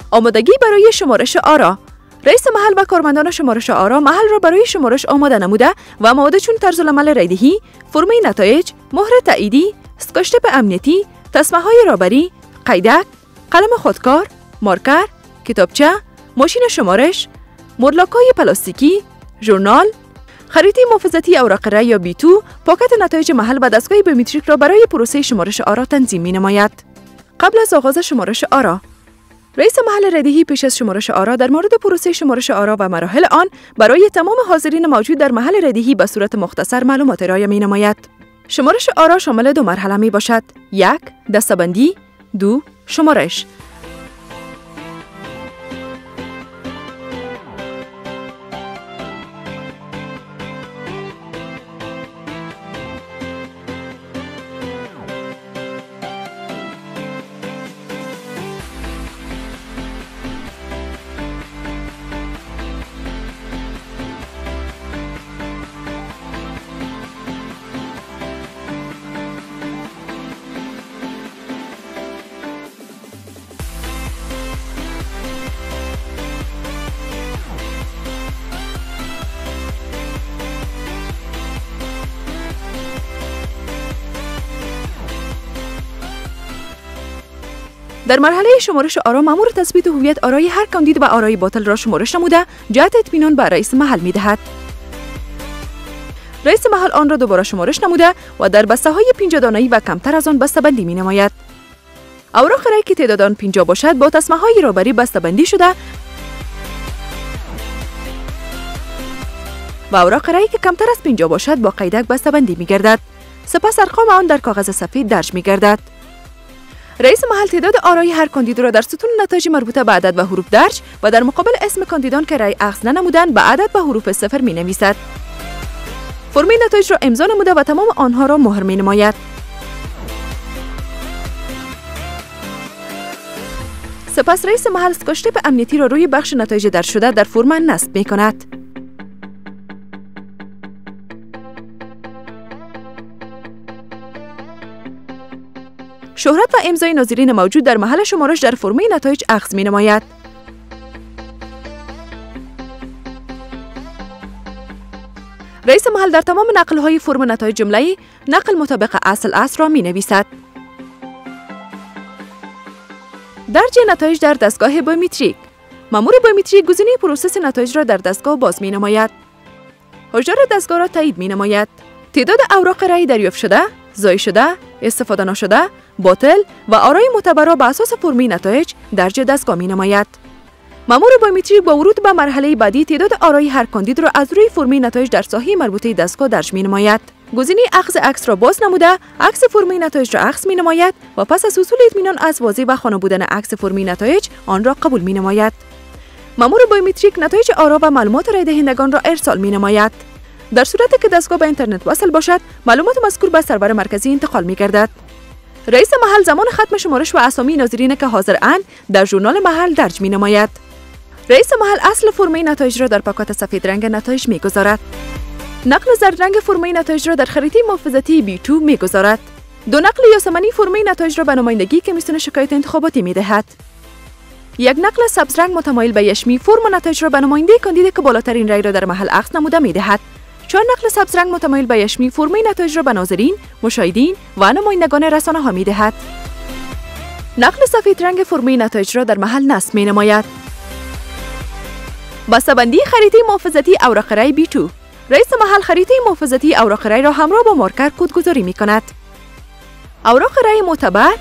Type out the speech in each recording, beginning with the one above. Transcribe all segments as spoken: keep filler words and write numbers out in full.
آمادگی برای شمارش آرا. رئیس محل و کارمندان شمارش آرا محل را برای شمارش آماده نموده و مواد چون طرز العمل رایدهی، فرم نتایج، مهر تاییدی، اسکاشتپ امنیتی، تسمه های رابری، قیدک، قلم خودکار، مارکر، کتابچه، ماشین شمارش، مدلاک‌های پلاستیکی، ژورنال، خریطه محافظتی اوراق رای یا بی تو، پاکت نتایج محل و دستگاه بیومتریک را برای پروسه شمارش آرا تنظیم می‌نماید. قبل از آغاز شمارش آرا، رئیس محل رایدهی پیش از شمارش آرا در مورد پروسه شمارش آرا و مراحل آن برای تمام حاضرین موجود در محل رایدهی به صورت مختصر معلومات ارائه می‌نماید. شمارش آرا شامل دو مرحله می باشد: یک، دسته‌بندی، دو، شمارش. در مرحله شمارش آرا مأمور تثبیت هویت آرای هر کاندید و آرای باطل را شمارش نموده جهت اطمینان به رئیس محل می‌دهد. رئیس محل آن را دوباره شمارش نموده و در بسته‌های پنجاه دانه‌ای و کمتر از آن بسته‌بندی می‌نماید. اوراق رای که تعداد آن پنجاه باشد با تسمه‌های رابری بسته‌بندی شده و اوراق رای که کمتر از پنجاه باشد با قیدک بسته‌بندی می‌گردد. سپس ارقام آن در کاغذ سفید درج می‌گردد. رئیس محل تعداد آرای هر کاندید را در ستون نتایج مربوطه به عدد و حروف درج و در مقابل اسم کاندیدان که رای اخذ ننمودند به عدد و حروف صفر می نویسد. فرم نتایج را امضا نموده و تمام آنها را مهر می نماید. سپس رئیس محل اسکاشتپ امنیتی را روی بخش نتایج درج شده در فرم نصب می کند. شهرت و امضای ناظرین موجود در محل شمارش در فرم نتایج اخذ می نماید. رئیس محل در تمام نقل‌های فرم نتایج جمله‌ای نقل مطابق اصل اصل را می نویسد. درج نتایج در دستگاه بیومتریک. مأمور بیومتریک گزینه پروسس نتایج را در دستگاه باز می نماید. هشدار دستگاه را تایید می نماید. تعداد اوراق رای دریافت شده، ضایع شده، استفاده نشده، باطل و آرای معتبر را بر اساس فرم نتایج درج دستگاه می نماید. مأمور بیومتریک با ورود به مرحله بعدی تعداد آرای هر کاندید را از روی فرم نتایج در ساحه مربوطه دستگاه درج می نماید. گزینه اخذ عکس را باز نموده، عکس فرم نتایج را اخذ می نماید و پس از حصول اطمینان از واضح و خوانا بودن عکس فرم نتایج آن را قبول می نماید. مأمور بیومتریک نتایج آرا و معلومات رای دهندگان را ارسال می نماید. در صورتی که دستگاه به اینترنت وصل باشد، معلومات مذکور به سرور مرکزی انتقال می گردد. رئیس محل زمان ختم شمارش و اسامی ناظرین که حاضرند در ژورنال محل درج می نماید. رئیس محل اصل فرم نتایج را در پاکت سفید رنگ نتایج می گذارد. نقل زرد رنگ فرم نتایج را در خریطه محافظتی بی تو می گذارد. دو نقل یاسمنی فرم نتایج را به نمایندگی کمیسیون شکایت انتخاباتی می دهد. یک نقل سبز رنگ متمایل به یشمی فرم نتایج را به نماینده کاندید که بالاترین رای را در محل اخذ نموده می دهد. چهار نقل سبز رنگ متمایل به یشمی فرم نتایج را به ناظرین، مشاهدین و نمایندگان رسانه ها می دهد. نقل سفید رنگ فرم نتایج را در محل نصب می نماید. بسته‌بندی خریطه محافظتی اوراق رای بی تو. رئیس محل خریطه محافظتی اوراق رای را همراه با مارکر کدگذاری می کند. اوراق رای معتبر،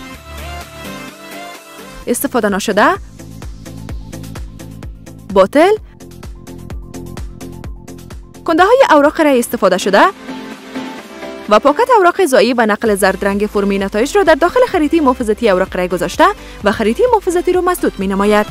استفاده نشده، باطل، کنده های اوراق رای استفاده شده و پاکت اوراق ضایع و نقل زرد رنگ فرم نتایج را در داخل خریطه محافظتی اوراق رای گذاشته و خریطه محافظتی را مسدود می نماید.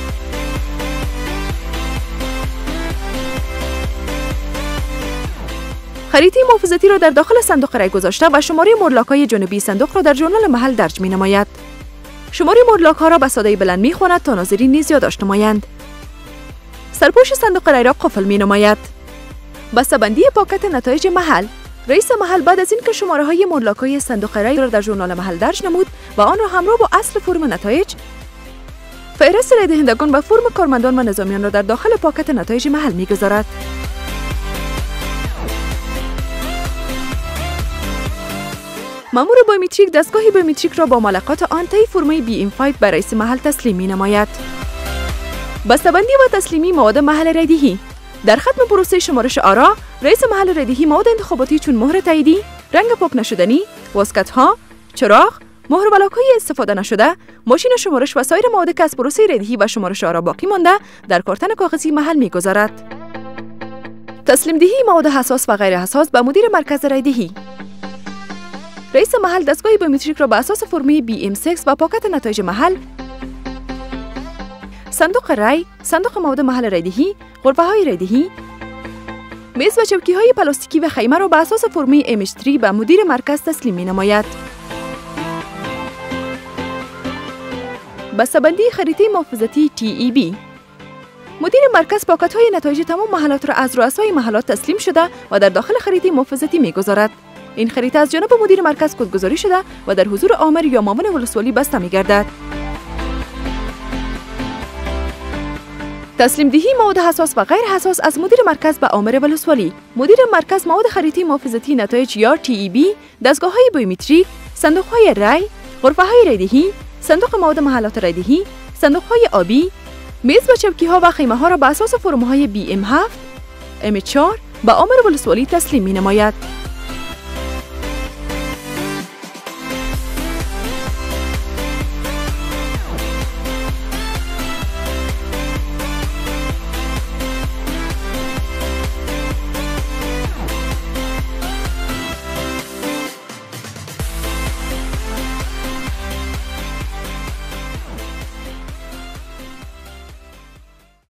خریطه محافظتی را در داخل صندوق رای گذاشته و شماره مدلاک‌های جانبی صندوق را در ژورنال محل درج می نماید. شماره مدلاک‌ها را به صدای بلند می خواند تا ناظرین نیز یادداشت نمایند. سرپوش صندوق رای را قفل می نماید. بسته‌بندی پاکت نتایج محل. رئیس محل بعد از اینکه شماره‌های مدلاک‌های صندوق رای را در ژورنال محل درج نمود و آن را همراه با اصل فرم نتایج فهرست رای دهندگان به فرم کارمندان و نظامیان را در داخل پاکت نتایج محل می‌گذارد. مامور بایومتریک دستگاه بایومتریک را با ملکات آن طی فرمای بی ام پنج به رئیس محل تسلیم می‌نماید. بسته‌بندی و تسلیمی مواد محل رایدهی. در ختم پروسه شمارش آرا، رئیس محل رایدهی مواد انتخاباتی چون مهر تاییدی، رنگ پاک نشدنی، واسکت‌ها، چراغ، مهر بلاک‌های استفاده نشده، ماشین شمارش و سایر مواد که از پروسه رایدهی و شمارش آرا باقی مانده در کارتن کاغذی محل می‌گذارد. تسلیم دهی مواد حساس و غیر حساس به مدیر مرکز رایدهی. رئیس محل دستگاه بایومتریک را به اساس فرمای بی ام شش و پاکت نتایج محل، صندوق رای، صندوق مواد محل رایدهی، غرفه‌های رایدهی، میز و چوکی‌های پلاستیکی و خیمه را به اساس فرمای ام اچ سه به مدیر مرکز تسلیم می‌نماید. بسته‌بندی خریطه محافظتی تی ای بی. مدیر مرکز پاکت‌های نتایج تمام محلات را از رؤسای محلات تسلیم شده و در داخل خریطه محافظتی می‌گذارد. این خریطه از جانب مدیر مرکز کدگذاری شده و در حضور آمر یا معاون ولسوالی بسته می‌گردد. تسلیم دهی مواد حساس و غیر حساس از مدیر مرکز به آمر ولسوالی. مدیر مرکز مواد خریطه محافظتی نتایج یا تی ای بی، دستگاه‌های بایومتریک، صندوق‌های رای، غرفه‌های رایدهی، صندوق مواد محلات رایدهی، صندوق‌های آبی، میز و چوکی‌ها و خیمه‌ها را به اساس فرم‌های بی ام هفت، ام چهار به آمر ولسوالی تسلیم می‌نماید.